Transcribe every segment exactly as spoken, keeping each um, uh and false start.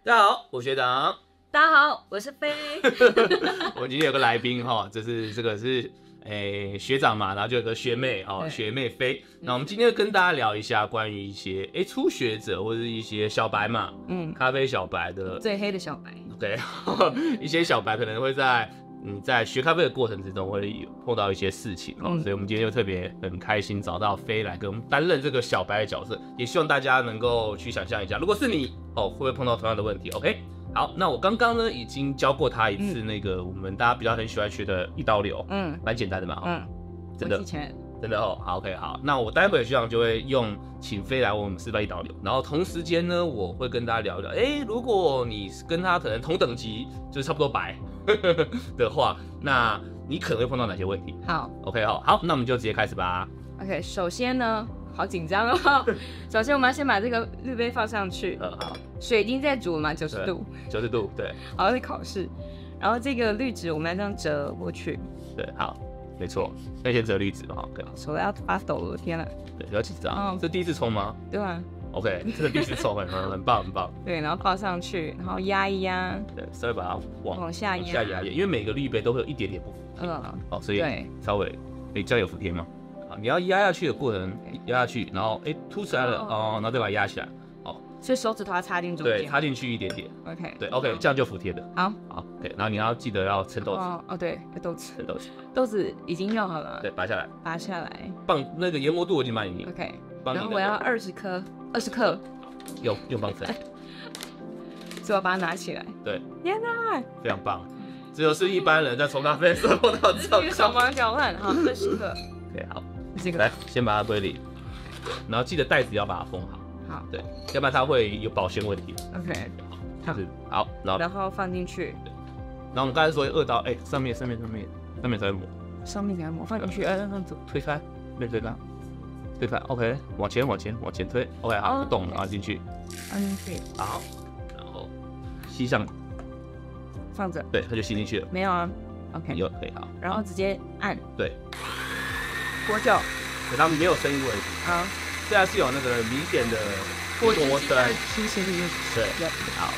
大家好，我学长。 大家好，我是飞。 我们今天有个来宾哈，就是这个是诶、欸、学长嘛，然后就有个学妹哈，学妹飞。那我们今天跟大家聊一下关于一些诶、欸、初学者或者是一些小白嘛，嗯，咖啡小白的最黑的小白。 对，一些小白可能会在你在学咖啡的过程之中会碰到一些事情哦、嗯，所以我们今天就特别很开心找到飞来跟我们担任这个小白的角色，也希望大家能够去想象一下，如果是你哦，会不会碰到同样的问题 ？OK。好，那我刚刚呢已经教过他一次那个我们大家比较很喜欢学的一刀流，嗯，蛮简单的嘛，嗯，真的，真的哦，好 ，OK， 好，那我待会学长就会用请飞来我们示范一刀流，然后同时间呢，我会跟大家聊一聊，哎、欸，如果你跟他可能同等级，就是差不多白的话，那你可能会碰到哪些问题？ 好 ，OK， 好，好，那我们就直接开始吧。 OK， 首先呢。好紧张哦！首先，我们要先把这个滤杯放上去。 呃，好， 水已经在煮了嘛，九十度。 九十度，对。 好，在考试。然后这个滤纸我们要这样折过去。 对，好，没错，要先折滤纸嘛，对。 手要发抖了，天哪！ 对，不要紧张。哦，这第一次冲吗？ 对啊。 OK， 这是第一次冲，很很棒，很棒。 对，然后放上去，然后压一压。 对，稍微把它往往下压， 下压压，因为每个滤杯都会有一点点不服帖。嗯。哦，所以稍微，哎，这样有服帖吗？你要压下去的过程，压下去，然后哎凸出来了哦，然后再把它压起来，哦， 所以手指头要插进中间， 对，插进去一点点 ，OK， 对 ，OK， 这样就服帖的， 好， 好 ，OK， 然后你要记得要称豆子， 哦，哦对，豆子， 称豆子， 豆子已经用好了， 对，拔下来， 拔下来， 棒那个研磨度我已经帮你 ，OK， 然后我要二十颗，二十克， 用用棒子， 所以我把它拿起来， 对， 天哪， 非常棒，这就是一般人在冲咖啡的时候碰到这种手忙脚乱，好，二十克 ，OK， 好。 这个来，先把它归零，然后记得袋子要把它封好。 好， 对，要不然它会有保鲜问题。 OK， 好，就是好，然后然后放进去。 对，然后我们刚才说二刀，哎、欸，上面上面上面上面才会抹， 上面才会抹，放进去，哎，让走， 推开，没推开，推开 ，OK， 往前往前往前推 ，OK， 好，不动，然后进去， 放进去， 好，然后吸上， 放着， 对，它就吸进去了。 没有啊 ，OK， 有可以好， 然后直接按， 对。 多久？ 对，它没有声音问题。 好， 虽然是有那个明显的波声， 清晰的意思。 对，好，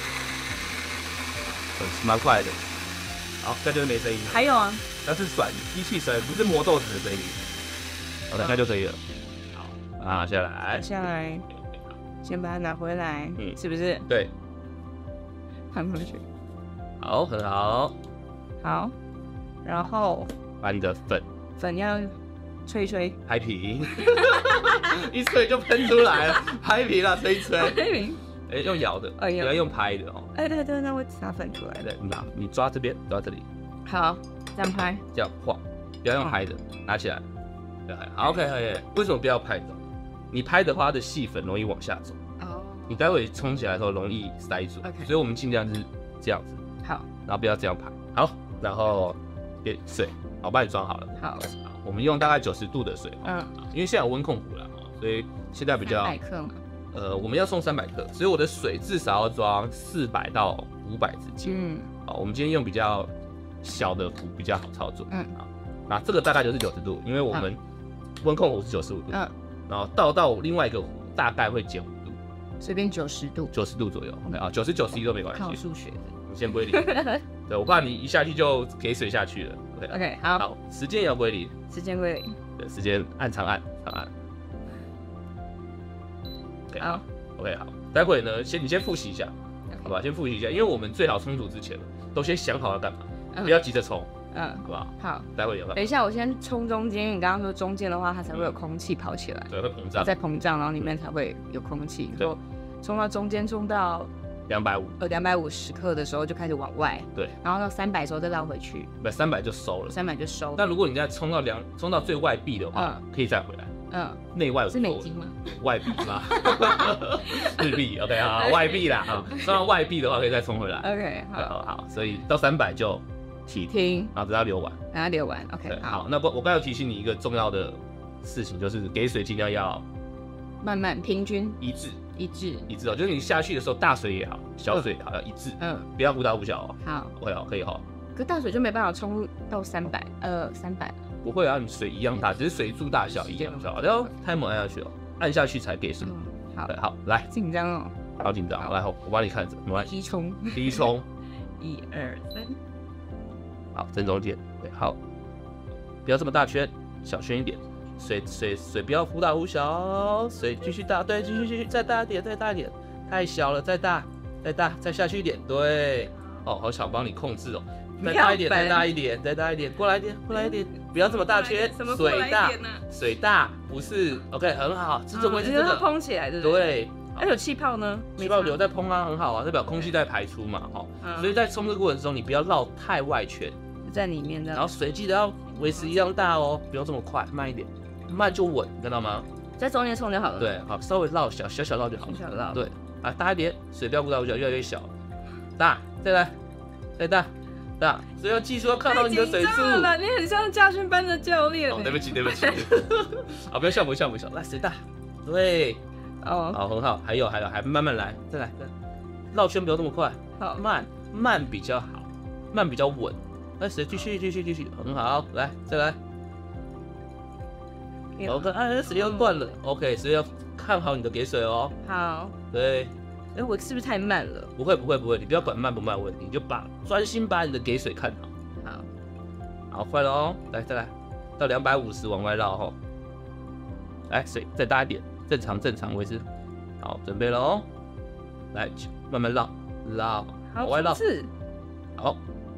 蛮快的。好，这就是没声音。 还有啊， 那是甩机器声，不是磨豆子的声音。好的，那就可以了。好，拿下来。 拿下来，先把它拿回来，嗯，是不是？ 对。 放回去。 好，很好。 好，然后把你的粉粉要。吹一吹， 拍平，一吹就喷出来了，拍平了，吹一吹， 拍平， 哎、欸，用摇的，不、哦、要用拍的哦。 哎、欸，对对，那会撒粉出来。 对，你拿，你抓这边，抓这里， 好，这样拍， 这样晃，不要用拍的，哦、拿起来，好 ，OK， 可以。为什么不要拍的？你拍的话，它的细粉容易往下走，哦，你待会冲起来的时候容易塞住， okay. 所以我们尽量是这样子， 好， 然后不要这样拍，好，然后给水，我帮你装好了， 好。 我们用大概九十度的水，嗯，因为现在有温控壶了，所以现在比较三百克嘛， 呃，我们要送三百克，所以我的水至少要装四百到五百之间，嗯，好，我们今天用比较小的壶比较好操作，嗯，好，那这个大概就是九十度，因为我们温控壶是九十五度，嗯，然后倒到另外一个壶大概会减五度， 随便九十度， 九十度左右 ，OK 啊，九十九十一都没关系， 靠数学的， 你先归零，对我怕你一下去就给水下去了。 OK，, okay 好， 好，时间也要归零， 时间归零， 对，时间按长按长按。Okay, 好 ，OK， 好，待会呢，先你先复习一下， okay. 好吧，先复习一下，因为我们最好冲煮之前都先想好要干嘛，嗯、不要急着冲，嗯，好不好？ 好， 待会有办法。 等一下，我先冲中间，因为你刚刚说中间的话，它才会有空气跑起来， 对，会膨胀， 再膨胀，然后里面才会有空气。对，冲到中间，冲到。 两百五， 呃，两百五十克的时候就开始往外， 对， 然后到三百的时候再绕回去， 不，三百就收了， 三百就收。 但如果你再冲到两，冲到最外壁的话，嗯、可以再回来，嗯，内外是美金吗？ 外币吗？日币 ，OK 啊，外币啦，啊，冲到外壁的话可以再冲回来 ，OK， 好， 好，好，所以到三百就停， 停， 然后等它流完， 等它流完 ，OK， 好， 好，那不，我刚才提醒你一个重要的事情，就是给水尽量要慢慢平均一致。 一致， 一致哦，就是你下去的时候，大水也好，小水也好，要一致，嗯，不要忽大忽小哦。 好， 会哦，可以哈。 可大水就没办法冲到三百，呃，三百。 不会啊，你水一样大，只是水柱大小一样小。然后太猛按下去哦，按下去才给水。 嗯，好， 好，来， 紧张哦。 好紧张，来，我帮你看着，没关系。 低冲， 低冲， 一二三， 好，正中间，对，好，不要这么大圈，小圈一点，水水水不要忽大忽小，水继续大，对，继续继续，再大一点，再大一点，太小了，再大，再大，再下去一点，对，哦，好想帮你控制哦。再大一点，再大一点，再大一点，过来一点，过来一点，不要这么大圈，水大，水大不是 OK， 很好，这种位置这个蓬起来，对不对？ 对， 还有气泡呢， 气泡流在蓬啊，很好啊，代表空气在排出嘛，哈，所以在冲这个过程中，你不要绕太外圈， 在里面的， 然后水记得要维持一样大哦，不要这么快，慢一点，慢就稳，看到吗？ 在中间冲就好了。 对，好，稍微绕小小小绕就好了， 小绕， 对，啊，大一点，水不要忽大忽小，越来越小，大，再来，再大。大，所以要技术要看到你的水柱。 了，你很像驾训班的教练。 哦，对不起，对不起。好，不要笑，不笑，不笑。来，水大，对，哦，好，很好。还有，还有，还慢慢来，再来，绕圈不要这么快， 好， 慢，慢比较好，慢比较稳。来，水继续，继续，继续，很好。来，再来。OK， 哎，水要断了。OK， 所以要看好你的给水哦。 好。 对。 哎，我是不是太慢了？ 不会不会不会，你不要管慢不慢的问题，你就把专心把你的给水看好。 好， 好，快了哦，来再来，到两百五十往外绕哈。来，水再大一点，正常正常位置。好，准备了哦，来慢慢绕绕，往外绕。好，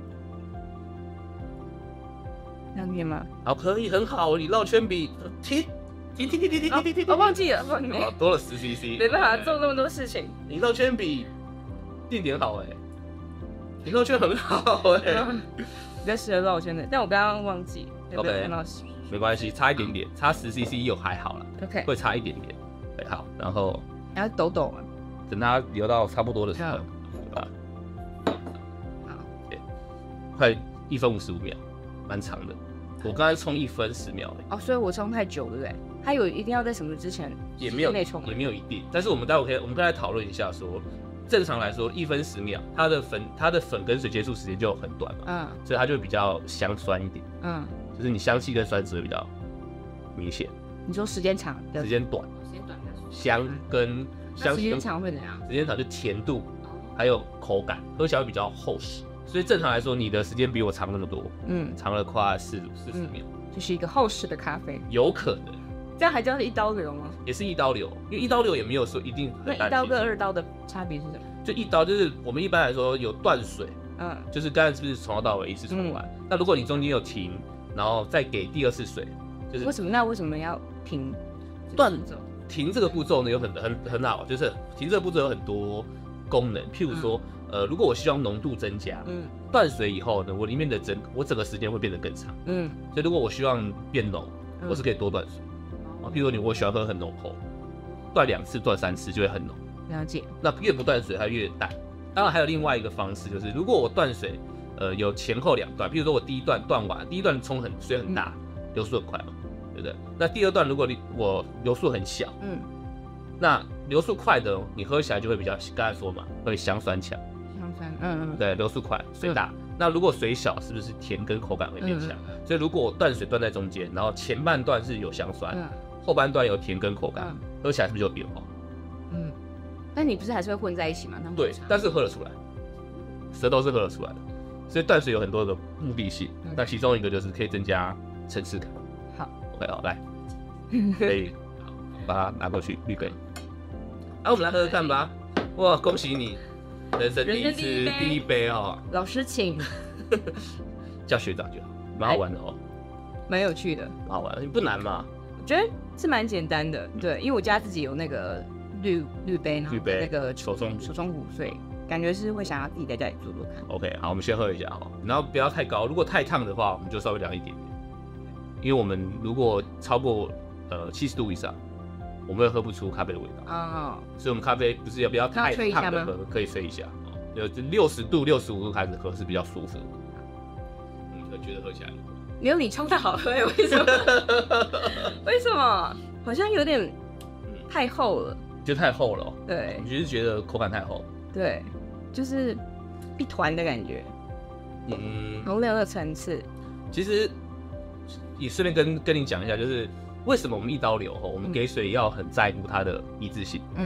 这样可以吗？ 好，可以，很好，你绕圈比停。停停停停停停停！ 我忘记了，忘记了，多了十 C C， 没办法做那么多事情。 你绕圈比定点好哎，你绕圈很好哎， 比较适合绕圈的，但我不要忘记。 OK， 没关系，差一点点，差十 C C 又还好了。 OK， 会差一点点。对，好，然后然后抖抖嘛， 等它流到差不多的时候，对吧？ 好， 对，快一分五十五秒，蛮长的。我刚才冲一分十秒哦，所以我冲太久，对不对？它有一定要在什么之前？ 也没有，也没有一定。但是我们待会可以，我们刚才讨论一下说，正常来说一分十秒，它的粉它的粉跟水接触时间就很短嘛，嗯，所以它就会比较香酸一点，嗯，就是你香气跟酸质会比较明显。 你说时间长， 时间短，时间短香跟香时间长会怎样？ 时间长就甜度还有口感，喝起来会比较厚实。所以正常来说，你的时间比我长那么多，嗯，长了快四四十秒， 就是一个厚实的咖啡， 有可能。 这样还叫一刀流吗？ 也是一刀流，因为一刀流也没有说一定很。 那一刀跟二刀的差别是什么？ 就一刀就是我们一般来说有断水，嗯，就是刚才是不是从头到尾一次冲完？嗯、那如果你中间有停，然后再给第二次水，就是为什么？那为什么要停？ 断停这个步骤呢有很很很好，就是停这个步骤有很多功能，譬如说，嗯、呃，如果我希望浓度增加，嗯，断水以后呢，我里面的整我整个时间会变得更长，嗯，所以如果我希望变浓，我是可以多断水。啊，譬如说你我喜欢喝很浓厚，断两次、断三次就会很浓。 了解。 那越不断水它越淡。当然还有另外一个方式，就是如果我断水，呃，有前后两段，譬如说我第一段断完，第一段冲很水很大，嗯、流速很快嘛，对不对？那第二段如果你我流速很小，嗯，那流速快的你喝起来就会比较，刚才说嘛，会香酸强。 香酸，嗯嗯。 对，流速快，水大。嗯、那如果水小，是不是甜跟口感会变强？嗯、所以如果我断水断在中间，然后前半段是有香酸。嗯后半段有甜跟口感，嗯、喝起来是不是就有变化？ 嗯，但你不是还是会混在一起吗？ 对，但是喝得出来，舌头是喝得出来的。所以断水有很多的目的性，嗯、那其中一个就是可以增加层次感。 好 ，OK， 好，来，可以把它拿过去滤杯。啊，我们来喝喝看吧。哇，恭喜你，人生第一次第一杯哦。 老师请， 叫学长就好，蛮好玩的哦， 蛮有趣的， 蛮好玩，不难嘛。 我觉得是蛮简单的，对，因为我家自己有那个滤滤杯， 滤杯那个手冲手冲壶，所以感觉是会想要自己在家里做做看。 OK， 好，我们先喝一下哈，然后不要太高，如果太烫的话，我们就稍微凉一点点，因为我们如果超过呃七十度以上，我们会喝不出咖啡的味道啊， oh. 所以我们咖啡不是要不要太烫的喝，可以吹一下，就六十度、六十五度开始喝是比较舒服的，嗯，我觉得喝起来。 没有你冲的好喝，为什么？为什么？好像有点太厚了， 就太厚了、喔。 对， 你就是觉得口感太厚。 对，就是一团的感觉。嗯，容量的层次。 其实也顺便跟跟你讲一下，就是为什么我们一刀流吼，我们给水要很在乎它的一致性。嗯，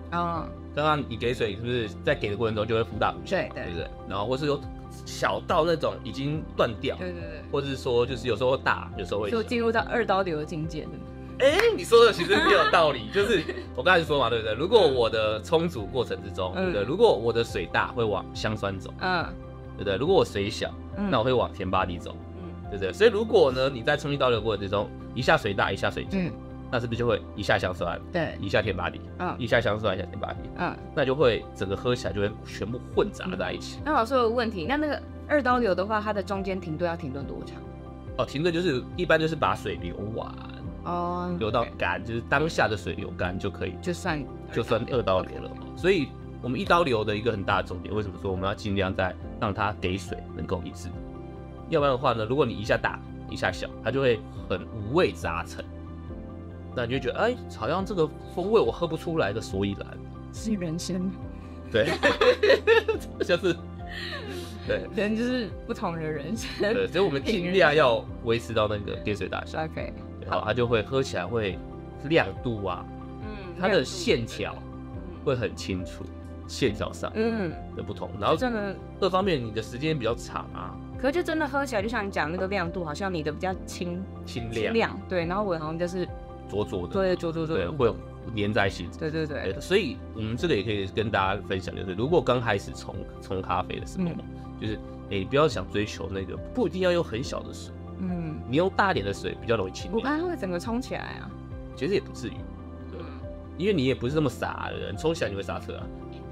哦， 刚刚你给水是不是在给的过程中就会浮大浮小， 对对对不对？然后或是有小到那种已经断掉， 对对对， 或者是说就是有时候会大，有时候会小就。进入到二刀流的境界。 哎、欸，你说的其实没有道理，就是我刚才说嘛，对不对？如果我的冲煮过程之中，嗯、对不对？如果我的水大，会往香酸走，嗯，对不对？如果我水小，嗯、那我会往甜巴底走，嗯，对不对？所以如果呢，你在冲击倒流过程之中，一下水大，一下水小，嗯，那是不是就会一下香酸， 对， 一下甜巴底，嗯，一下香酸，一下甜巴底，嗯，那就会整个喝起来就会全部混杂在一起。 那老师有个问题，那那个二刀流的话，它的中间停顿要停顿多长？ 哦，停顿就是一般就是把水流完。哦，流到干，就是当下的水流干就可以， 就算就算二刀流了嘛。所以我们一刀流的一个很大的重点，为什么说我们要尽量在让它给水能够一致？要不然的话呢，如果你一下大一下小，它就会很五味杂陈，那你就觉得哎，好像这个风味我喝不出来的所以然， 是人生， 对，就是对， 人就是不同的人生， 对，所以我们尽量要维持到那个给水大小。 OK。 好，它就会喝起来会亮度啊，嗯，它的线条会很清楚，线条上嗯的不同，然后真的各方面你的时间比较长啊， 可是就真的喝起来就像你讲那个亮度，好像你的比较清清亮， 亮对，然后我好像就是浊浊的， 对浊浊浊， 对，会粘在一起， 对对对， 对，所以我们这个也可以跟大家分享，就是如果刚开始冲冲咖啡的时候，嗯、就是哎、欸、不要想追求那个，不一定要用很小的水。嗯，你用大点的水比较容易清。 我刚刚会整个冲起来啊， 其实也不至于，对，因为你也不是那么傻的人，冲起来你会刹车啊，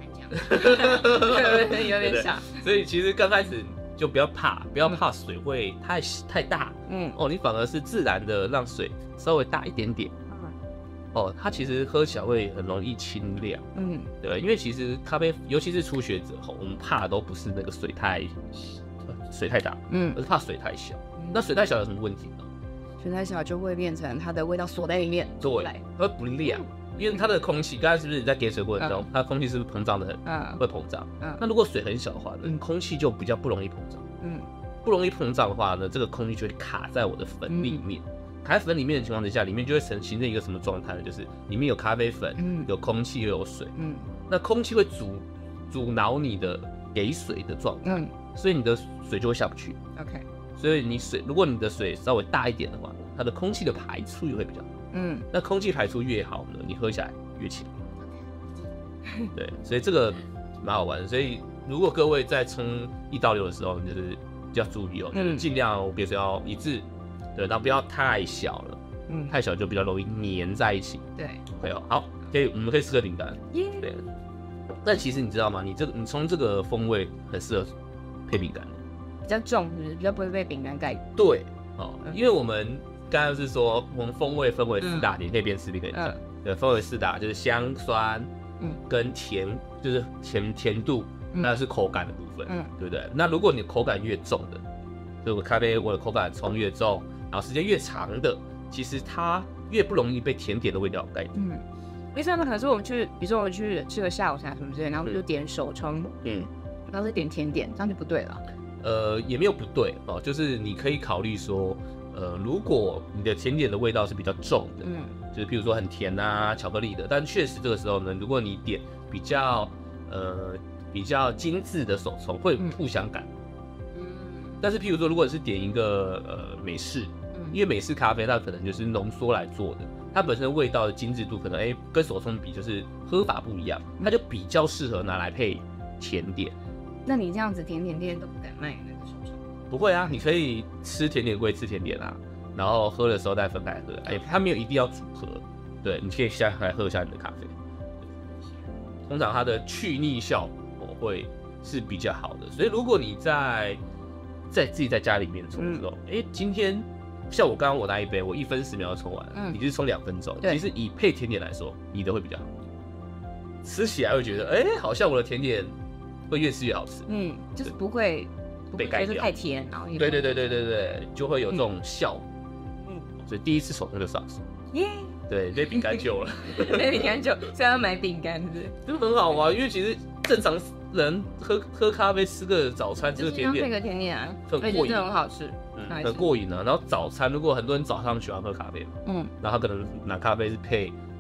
有点傻。 所以其实刚开始就不要怕，不要怕水会太太大，嗯，哦，你反而是自然的让水稍微大一点点，嗯，哦，它其实喝起来会很容易清亮，嗯，对，因为其实咖啡，尤其是初学者吼，我们怕的都不是那个水太水太大，嗯，而是怕水太小。那水太小有什么问题呢？ 水太小就会变成它的味道锁在里面， 对，它会不亮，因为它的空气，刚才是不是你在给水过程中，嗯、它的空气是不是膨胀的很，嗯，会膨胀。嗯，那如果水很小的话呢，嗯、空气就比较不容易膨胀。嗯，不容易膨胀的话呢，这个空气就会卡在我的粉里面。嗯、卡在粉里面的情况之下，里面就会形形成一个什么状态呢？就是里面有咖啡粉，嗯、有空气又有水。嗯，那空气会阻阻挠你的给水的状态，嗯，所以你的水就会下不去。 OK。 所以你水，如果你的水稍微大一点的话，它的空气的排出也会比较好。嗯，那空气排出越好呢，你喝起来越清。对，所以这个蛮好玩的。所以如果各位在冲一刀流的时候，就是要注意哦，就是尽量别说要一致，对，然后不要太小了，嗯，太小就比较容易粘在一起。 对， 会哦，好，可以，我们可以试个饼干。耶。对。但其实你知道吗？你这个你冲这个风味很适合配饼干。 比较重，是不是比较不会被饼干盖？ 对，哦，因为我们刚刚是说我们风味分为四大点，可以变四点讲。对，分为四大，就是香酸，嗯，跟甜，就是甜甜度，那是口感的部分，嗯，对不对？那如果你口感越重的，就咖啡我的口感冲越重，然后时间越长的，其实它越不容易被甜点的味道盖掉。嗯， 为什么？可是我们去，比如说我们去吃个下午茶什么之类，然后我们就点手冲，嗯，然后再点甜点，这样就不对了。 呃，也没有不对哦，就是你可以考虑说，呃，如果你的甜点的味道是比较重的，嗯，就是譬如说很甜啊、巧克力的，但确实这个时候呢，如果你点比较呃比较精致的手冲，会互相感。嗯，但是譬如说，如果是点一个呃美式，嗯，因为美式咖啡它可能就是浓缩来做的，它本身味道的精致度可能哎、欸、跟手冲比就是喝法不一样，它就比较适合拿来配甜点。 那你这样子甜点店都不敢卖那个手冲？ 不会啊，你可以吃甜点归吃甜点啊，然后喝的时候再分开喝。哎，它没有一定要组合，对，你可以下来喝一下你的咖啡。通常它的去腻效果会是比较好的，所以如果你在在自己在家里面冲的时候，哎、嗯，今天像我刚刚我那一杯，我一分十秒就冲完，嗯，你就是冲两分钟，其实以配甜点来说，你的会比较好，吃起来会觉得，哎、欸，好像我的甜点会越吃越好吃， 嗯，就是不会被盖掉， 太甜，然后对对对对对对，就会有这种效果，嗯，所以第一次手冲就上手，耶。对，被饼干救了， 被饼干救，所以要买饼干，是不是？ 就很好啊，因为其实正常人喝喝咖啡、吃个早餐、吃个甜点， 配个甜点啊， 很过瘾， 很好吃， 嗯，很过瘾啊。然后早餐，如果很多人早上喜欢喝咖啡嘛，嗯，然后他可能拿咖啡是配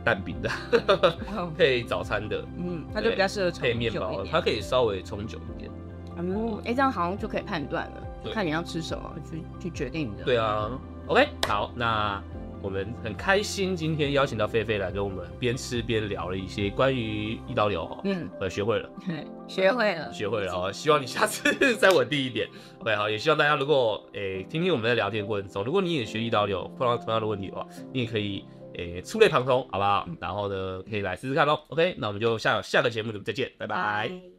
蛋饼的，配早餐的， 嗯，它就比较适合配面包，它可以稍微冲久一点。 嗯，哎、欸，这样好像就可以判断了，看你要吃什么去去决定的。 对啊 ，OK， 好，那我们很开心今天邀请到菲菲来跟我们边吃边聊了一些关于胰岛瘤，嗯，我学会了， 学会了， 学会了哦，希望你下次再稳定一点。OK， 好，也希望大家如果诶、欸、听听我们在聊天过程中，如果你也学胰岛瘤碰到同样的问题的话，你也可以诶、欸、触类旁通，好不好？然后呢，可以来试试看咯。OK， 那我们就下下个节目再见，拜拜。